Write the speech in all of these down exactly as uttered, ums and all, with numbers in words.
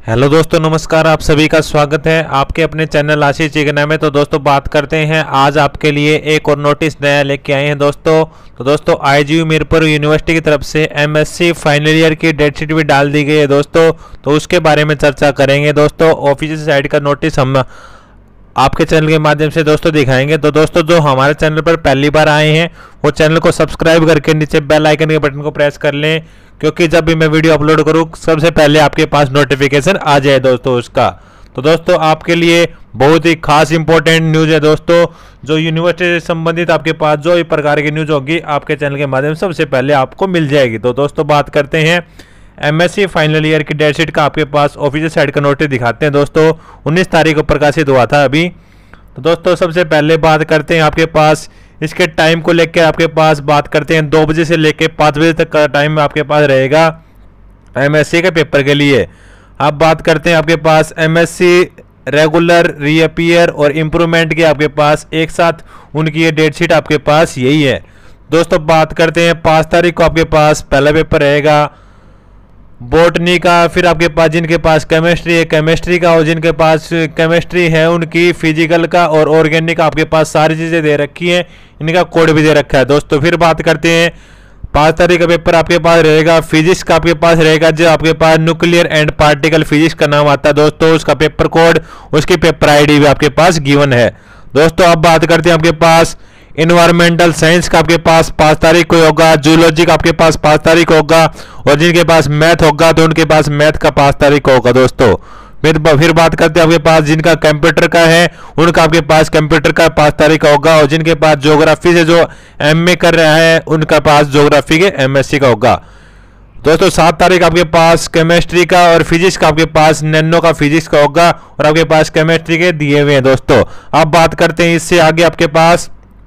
Hello दोस्तों, नमस्कार। आप सभी का स्वागत है आपके अपने चैनल आशीष चिकना में। तो दोस्तों बात करते हैं, आज आपके लिए एक और नोटिस नया लेके आए हैं दोस्तों। तो दोस्तों आईजीयू मीरपुर यूनिवर्सिटी की तरफ से एमएससी फाइनल ईयर की डेट शीट भी डाल दी गई है दोस्तों। तो उसके बारे में चर्चा करेंगे दोस्तों। ऑफिशियल साइट का नोटिस हम आपके चैनल के माध्यम से दोस्तों दिखाएंगे। तो दोस्तों जो हमारे चैनल पर पहली बार आए हैं वो चैनल को सब्सक्राइब करके नीचे बेल आइकन के बटन को प्रेस कर लें, क्योंकि जब भी मैं वीडियो अपलोड करूँ सबसे पहले आपके पास नोटिफिकेशन आ जाए दोस्तों उसका। तो दोस्तों आपके लिए बहुत ही खास इंपॉर्टेंट न्यूज़ है दोस्तों, जो यूनिवर्सिटी से संबंधित आपके पास जो भी प्रकार की न्यूज़ होगी आपके चैनल के माध्यम से सबसे पहले आपको मिल जाएगी। तो दोस्तों बात करते हैं एमएससी फाइनल ईयर की डेट शीट का आपके पास ऑफिशियल साइट का नोटिस दिखाते हैं दोस्तों। उन्नीस तारीख को प्रकाशित हुआ था अभी। तो दोस्तों सबसे पहले बात करते हैं आपके पास इसके टाइम को लेकर। आपके पास बात करते हैं दो बजे से लेकर पाँच बजे तक का टाइम आपके पास रहेगा एमएससी के पेपर के लिए। आप बात करते हैं आपके पास एमएससी रेगुलर, रीअपियर और इम्प्रूवमेंट की आपके पास एक साथ उनकी ये डेट शीट आपके पास यही है दोस्तों। बात करते हैं पाँच तारीख को आपके पास पहला पेपर रहेगा बॉटनी का, फिर आपके पास जिनके पास केमिस्ट्री है केमिस्ट्री का, और जिनके पास केमिस्ट्री है उनकी फिजिकल का और ऑर्गेनिक का आपके पास सारी चीज़ें दे रखी हैं, इनका कोड भी दे रखा है दोस्तों। फिर बात करते हैं पाँच तारीख का पेपर आपके पास रहेगा फिजिक्स का आपके पास रहेगा, जो आपके पास न्यूक्लियर एंड पार्टिकल फिजिक्स का नाम आता है दोस्तों। उसका पेपर कोड, उसकी पेपर आईडी भी आपके पास गिवन है दोस्तों। अब बात करते हैं आपके पास इन्वायरमेंटल साइंस का आपके पास पाँच तारीख को होगा, जूलॉजी का आपके पास पाँच तारीख को होगा, और जिनके पास मैथ होगा तो उनके पास मैथ का पाँच तारीख को होगा दोस्तों। फिर फिर बात करते हैं आपके पास जिनका कंप्यूटर का है उनका आपके पास कंप्यूटर का पाँच तारीख का होगा, और जिनके पास ज्योग्राफी से जो एमए कर रहा है उनका पास ज्योग्राफी के एमएससी का होगा दोस्तों। सात तारीख आपके पास केमिस्ट्री का और फिजिक्स का आपके पास नैनो का फिजिक्स का होगा, और आपके पास केमिस्ट्री के दिए हुए हैं दोस्तों। अब बात करते हैं इससे आगे आपके पास,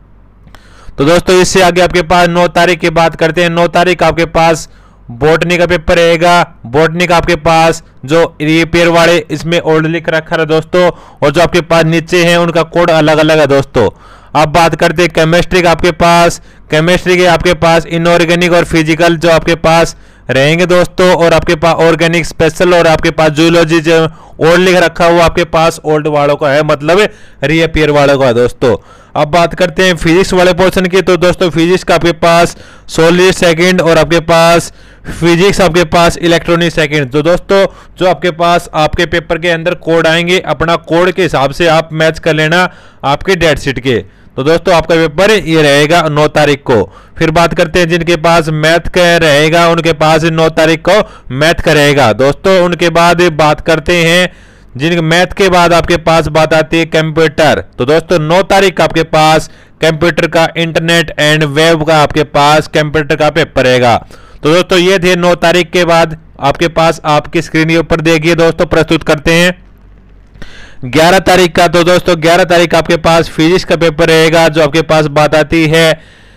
तो दोस्तों इससे आगे आपके पास नौ तारीख की बात करते हैं। नौ तारीख आपके पास बॉटनी का पेपर रहेगा। बॉटनी का आपके पास जो रिपेयर वाले इसमें ओल्ड लिख रखा है दोस्तों, और जो आपके पास नीचे हैं उनका कोड अलग अलग है दोस्तों। अब बात करते हैं केमिस्ट्री का आपके पास केमिस्ट्री के आपके पास इनऑर्गेनिक और फिजिकल जो आपके पास रहेंगे दोस्तों, और आपके पास ऑर्गेनिक स्पेशल, और आपके पास जूलॉजी जो ओल्ड लिख रखा हुआ आपके पास ओल्ड वालों का है, मतलब रीअपियर वालों का है दोस्तों। अब बात करते हैं फिजिक्स वाले पोर्शन की, तो दोस्तों फिजिक्स का आपके पास सॉलिड सेकंड, और आपके पास फिजिक्स आपके पास इलेक्ट्रॉनिक सेकंड। तो दोस्तों जो आपके पास आपके पेपर के अंदर कोड आएंगे, अपना कोड के हिसाब से आप मैच कर लेना आपके डेट शीट के। तो दोस्तों आपका पेपर ये रहेगा नौ तारीख को। फिर बात करते हैं जिनके पास मैथ का रहेगा उनके पास नौ तारीख को मैथ का रहेगा दोस्तों। उनके बाद बात करते हैं जिनके मैथ के बाद आपके पास बात आती है कंप्यूटर। तो दोस्तों नौ तारीख आपके पास कंप्यूटर का इंटरनेट एंड वेब का आपके पास कंप्यूटर का पेपर रहेगा। तो दोस्तों ये थे नौ तारीख के बाद आपके पास आपकी स्क्रीन के ऊपर देखिए दोस्तों प्रस्तुत करते हैं ग्यारह तारीख का। तो दोस्तों ग्यारह तारीख आपके पास फिजिक्स का पेपर रहेगा, जो आपके पास बात आती है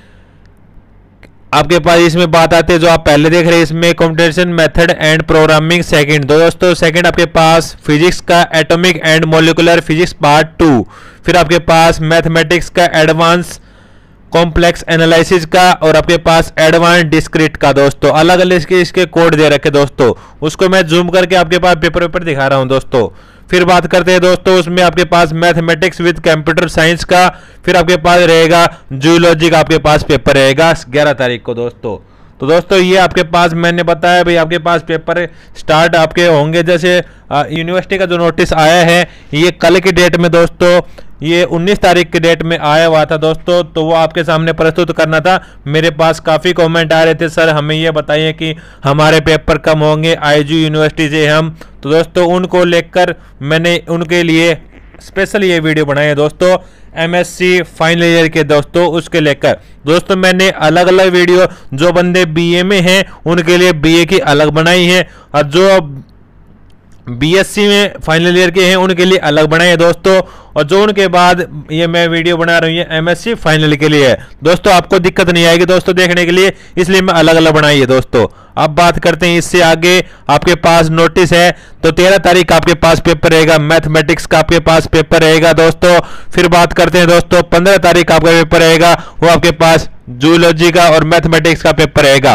आपके पास इसमें बात आती है जो आप पहले देख रहे हैं इसमें computation method and programming second. तो दोस्तों सेकंड आपके पास फिजिक्स का atomic and molecular physics part two. फिर आपके पास मैथमेटिक्स का एडवांस कॉम्प्लेक्स एनालिसिस का, और आपके पास एडवांस डिस्क्रीट का दोस्तों। अलग अलग इसके इसके कोड दे रखे दोस्तों, उसको मैं जूम करके आपके पास पेपर पेपर दिखा रहा हूं दोस्तों। फिर बात करते हैं दोस्तों उसमें आपके पास मैथमेटिक्स विद कंप्यूटर साइंस का। फिर आपके पास रहेगा जूलॉजी का आपके पास पेपर रहेगा ग्यारह तारीख को दोस्तों। तो दोस्तों ये आपके पास मैंने बताया भाई आपके पास पेपर स्टार्ट आपके होंगे, जैसे यूनिवर्सिटी का जो नोटिस आया है ये कल की डेट में दोस्तों, ये उन्नीस तारीख की डेट में आया हुआ था दोस्तों। तो वो आपके सामने प्रस्तुत करना था। मेरे पास काफ़ी कमेंट आ रहे थे, सर हमें ये बताइए कि हमारे पेपर कम होंगे आईजीयू यूनिवर्सिटी से हम। तो दोस्तों उनको लेकर मैंने उनके लिए स्पेशल ये वीडियो बनाई है दोस्तों, एमएससी फाइनल ईयर के दोस्तों उसके लेकर दोस्तों मैंने अलग अलग वीडियो जो बंदे बीए में हैं उनके लिए बीए की अलग बनाई है, और जो बीएससी में फाइनल ईयर के हैं उनके लिए अलग बनाए हैं दोस्तों, और जो उनके बाद ये मैं वीडियो बना रही हूँ एमएससी फाइनल के लिए है दोस्तों। आपको दिक्कत नहीं आएगी दोस्तों देखने के लिए, इसलिए मैं अलग अलग बनाई है दोस्तों। अब बात करते हैं इससे आगे आपके पास नोटिस है, तो तेरह तारीख आपके पास पेपर रहेगा मैथमेटिक्स का आपके पास पेपर रहेगा दोस्तों। फिर बात करते हैं दोस्तों पंद्रह तारीख आपका पेपर रहेगा, वो आपके पास जूलॉजी का और मैथमेटिक्स का पेपर रहेगा।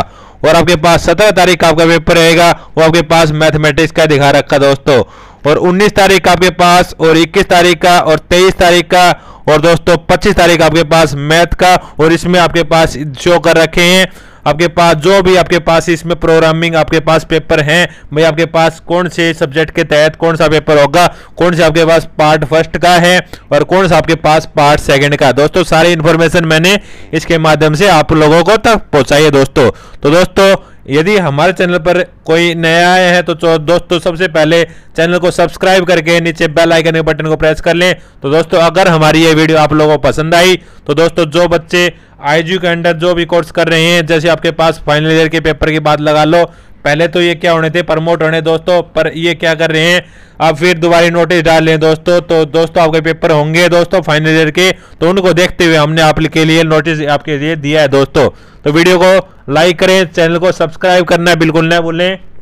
और आपके पास सत्रह तारीख का आपका पेपर रहेगा, वो आपके पास मैथमेटिक्स का दिखा रखा दोस्तों। और उन्नीस तारीख का आपके पास, और इक्कीस तारीख का, और तेईस तारीख का, और दोस्तों पच्चीस तारीख आपके पास मैथ का। और इसमें आपके पास शो कर रखे हैं आपके पास जो भी आपके पास इसमें प्रोग्रामिंग आपके पास पेपर हैं, भाई आपके पास कौन से सब्जेक्ट के तहत कौन सा पेपर होगा, कौन से आपके पास पार्ट फर्स्ट का है और कौन सा आपके पास पार्ट सेकंड का। दोस्तों सारी इन्फॉर्मेशन मैंने इसके माध्यम से आप लोगों को तक पहुंचाई है दोस्तों। तो दोस्तों यदि हमारे चैनल पर कोई नया आया है तो दोस्तों सबसे पहले चैनल को सब्सक्राइब करके नीचे बेल आइकन के बटन को प्रेस कर लें। तो दोस्तों अगर हमारी ये वीडियो आप लोगों को पसंद आई तो दोस्तों जो बच्चे आईजीयू के अंडर जो भी कोर्स कर रहे हैं, जैसे आपके पास फाइनल ईयर के पेपर की बात लगा लो, पहले तो ये क्या होने थे, प्रमोट होने दोस्तों, पर ये क्या कर रहे हैं अब फिर दोबारा नोटिस डाल लें दोस्तों। तो दोस्तों आपके पेपर होंगे दोस्तों फाइनल ईयर के, तो उनको देखते हुए हमने आपके लिए नोटिस आपके लिए दिया है दोस्तों। तो वीडियो को लाइक करें, चैनल को सब्सक्राइब करना बिल्कुल ना भूलें।